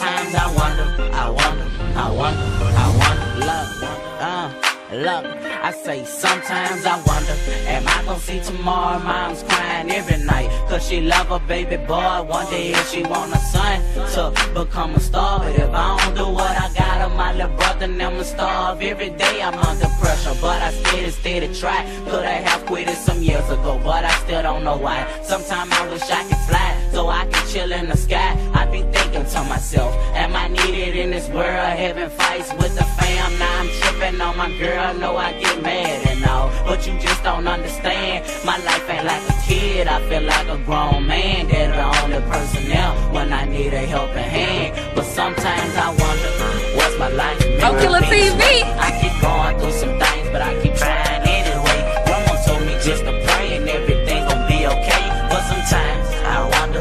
sometimes I wonder. Look, I say sometimes I wonder, am I gonna see tomorrow? Mom's crying every night, cause she love her baby boy. One day if she want a son to become a star. But if I don't do what I gotta, my little brother never starve. Every day I'm under pressure, but I steady try. Coulda have quit it some years ago, but I still don't know why. Sometimes I wish I could fly, so I can chill in the sky. I be thinking to myself, am I needed in this world? Having fights with the fam, now I'm tripping on my girl. Know I get mad and all, but you just don't understand. My life ain't like a kid, I feel like a grown man. They're the only person there when I need a helping hand. But sometimes I wonder, what's my life meant to Okilla be this TV. way? I keep going through some things, but I keep trying anyway. Grandma told me just to pray and everything gon' be okay. But sometimes I wonder.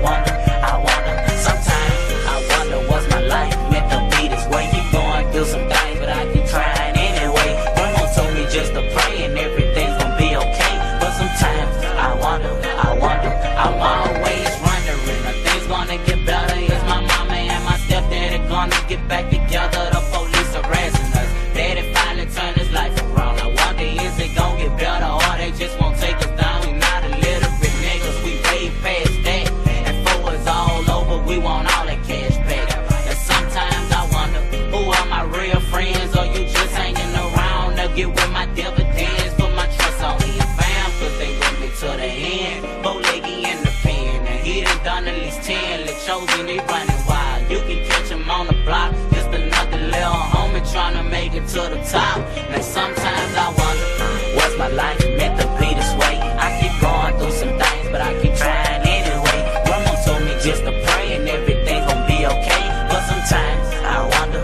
Sometimes I wonder, what's my life meant to be this way? Keep going through some things, but I keep trying anyway. Grandma told me just to pray and everything's gon' be okay. But sometimes I wonder. I'm always wondering, are things gonna get better? Is my mama and my stepdaddy gonna get back together? The police harassing us, daddy finally turned his life around. I wonder, is it gonna get better, or they just won't take us down? We not illiterate niggas, we way past that. And for it's all over, we want all that cash back. And sometimes I wonder, who are my real friends? Or you just hanging around to get with my dividends? Put my trust on me and fam, cause they with me to the end. Boleggy in the pen, and he done at least 10. Let chosen, they running wild. You can catch him on the block, just another little homie trying to make it to the top. Now sometimes I wonder, what's my life meant to be this way? I keep going through some things, but I keep trying anyway. Grandma told me just to pray and everything gon' be okay. But sometimes I wonder.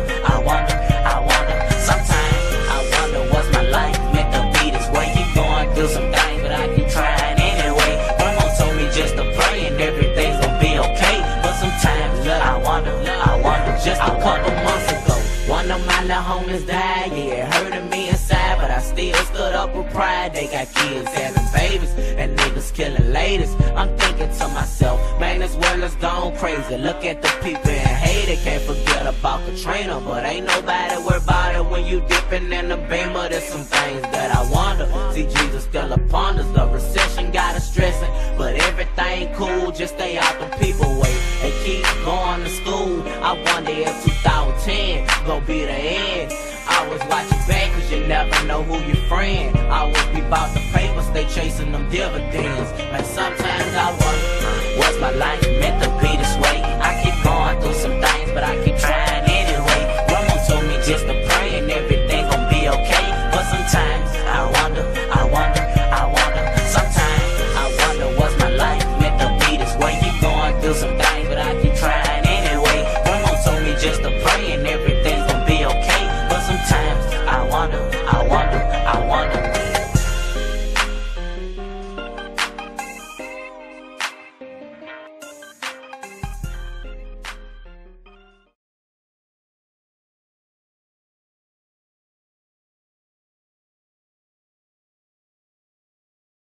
Sometimes I wonder, what's my life meant to be this way? Keep going through some things, but I keep trying anyway. Grandma told me just to pray and everything's gon' be okay. But sometimes I wonder. Just a couple months ago, one of my little homies died. Yeah, it hurted me inside, but I still stood up with pride. They got kids having babies and niggas killing ladies. I'm thinking to myself, man, this world is gone crazy. Look at the people in Haiti, can't forget about Katrina. But ain't nobody worried about it when you dipping in the beamer. There's some things that I wonder. See, Jesus still upon us. The recession got us stressing, but everything cool, just stay out the people way and keep going to school. I wonder if 2010 gon' be the end. I was watching back, cause you never know who your friend. Always be about the papers, they chasing them dividends. And sometimes I wonder, what's my life meant to